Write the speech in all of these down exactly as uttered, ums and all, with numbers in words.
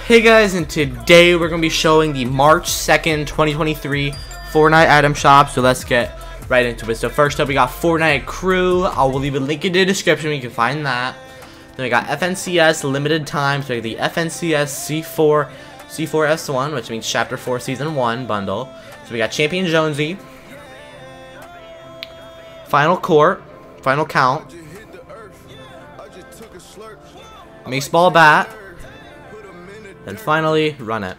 Hey guys, and today we're going to be showing the March second, twenty twenty-three Fortnite item shop, so let's get right into it. So first up, we got Fortnite Crew. I will leave a link in the description where you can find that. Then we got F N C S Limited Time, so we got the F N C S C four, C four S one, which means Chapter four Season one bundle. So we got Champion Jonesy, Final Court, Final Count, Baseball Bat, and finally, Run It.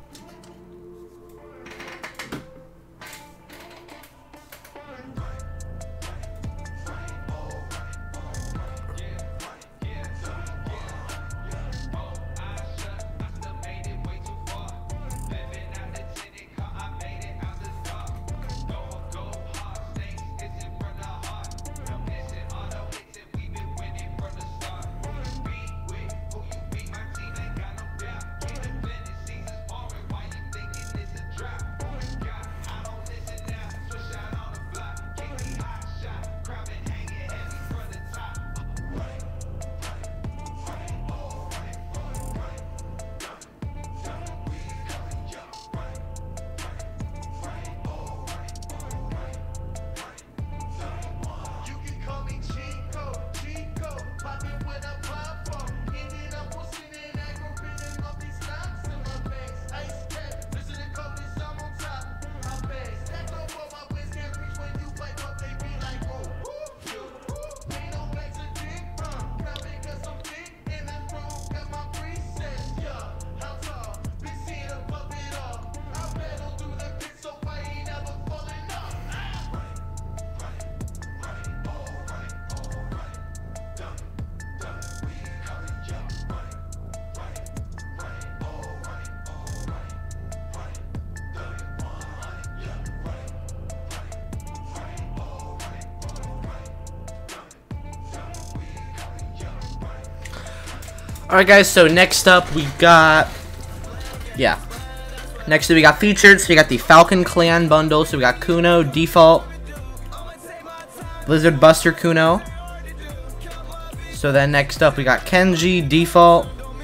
Alright guys, so next up we got, yeah, next up we got featured, so we got the Falcon Clan bundle, so we got Kuno, Default, Blizzard Buster Kuno, so then next up we got Kenji, Default,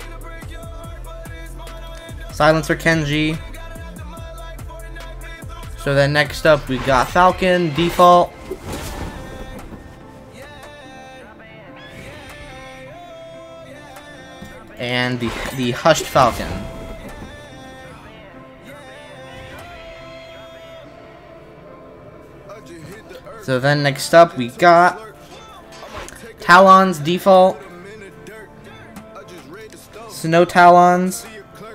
Silencer Kenji, so then next up we got Falcon, Default, and the, the Hushed Falcon. So then next up we got Talons Default, Snow Talons.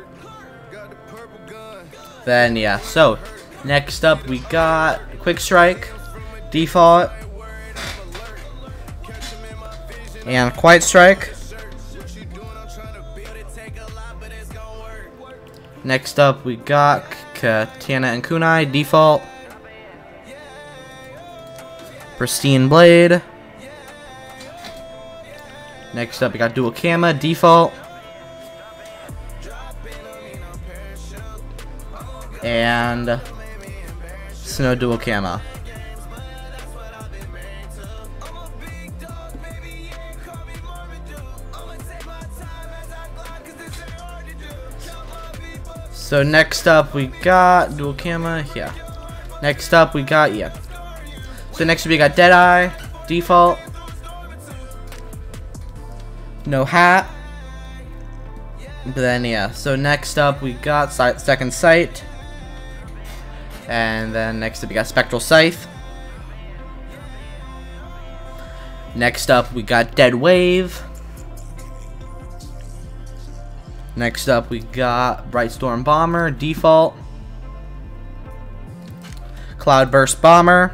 Then yeah, so next up we got Quick Strike Default and Quiet Strike. Next up, we got Katana and Kunai, Default, Pristine Blade. Next up, we got Dual Kama, Default, and Snow Dual Kama. So next up we got Dual Kama, yeah. Next up we got, yeah. So next we got Deadeye, Default, No Hat. But then yeah, so next up we got Second Sight. And then next up we got Spectral Scythe. Next up we got Dead Wave. Next up, we got Bright Storm Bomber, Default, Cloudburst Bomber.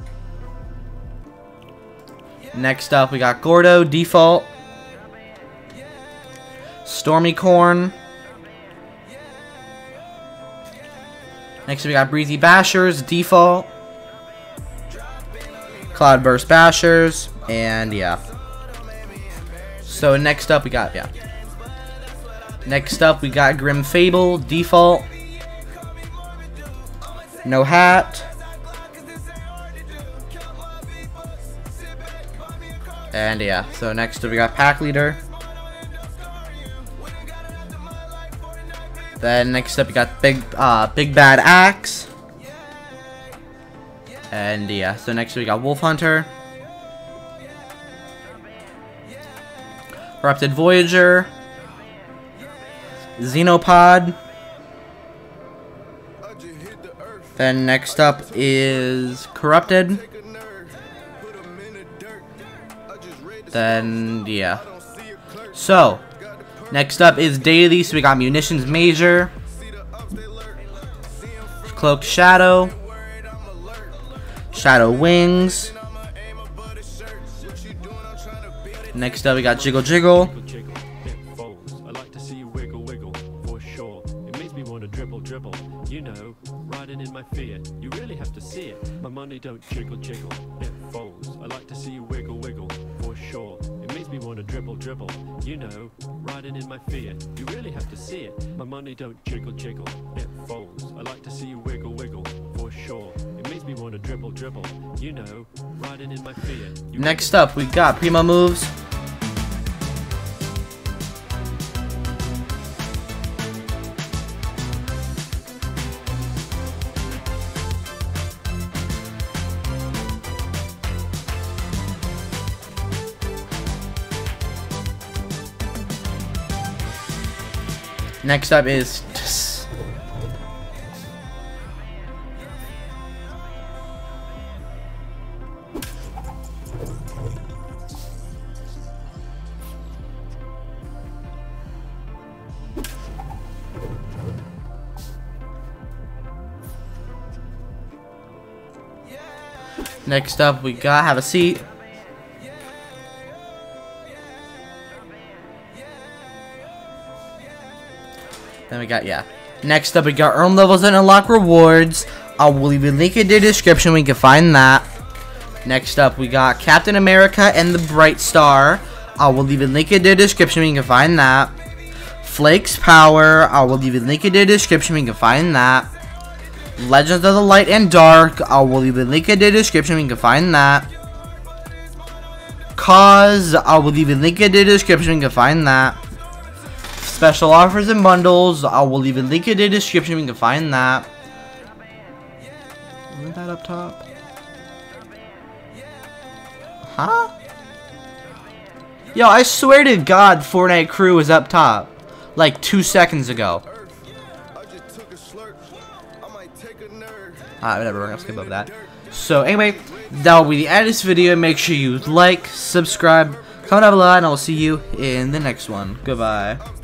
Next up, we got Gordo, Default, Stormy Corn. Next, we got Breezy Bashers, Default, Cloudburst Bashers, and yeah. So next up, we got, yeah. Next up, we got Grim Fable, Default, No Hat, And yeah, so next we got Pack Leader. Then next up, you got Big uh, Big Bad Axe. And yeah, so next we got Wolf Hunter. Corrupted Voyager. Xenopod. Then next up is Corrupted. Then, yeah. So, next up is Daily. So we got Munitions Major. Cloaked Shadow. Shadow Wings. Next up we got Jiggle Jiggle. I like to see you wiggle wiggle for sure. It makes me want to dribble dribble. You know, riding in my fear. You really have to see it. My money don't jiggle jiggle. It folds. I like to see you wiggle wiggle for sure. It makes me want to dribble dribble. You know, riding in my fear. You really have to see it. My money don't jiggle jiggle. It folds. I like to see you wiggle wiggle for sure. It makes me want to dribble dribble. You know, riding in my fear. You Next up we got Primo Moves. Next up is Next up we got Have a Seat. Then we got, yeah. Next up, we got Earn Levels and Unlock Rewards. I will leave a link in the description where you can find that. Next up, we got Captain America and the Bright Star. I will leave a link in the description where you can find that. Flakes Power. I will leave a link in the description where you can find that. Legends of the Light and Dark. I will leave a link in the description where you can find that. Cause. I will leave a link in the description where you can find that. Special offers and bundles. I will leave a link in the description. You can find that. Isn't that up top? Huh? Yo, I swear to God, Fortnite Crew was up top. Like two seconds ago. Alright, whatever. We're gonna skip over that. So, anyway, that will be the end of this video. Make sure you like, subscribe, comment down below, and I will see you in the next one. Goodbye.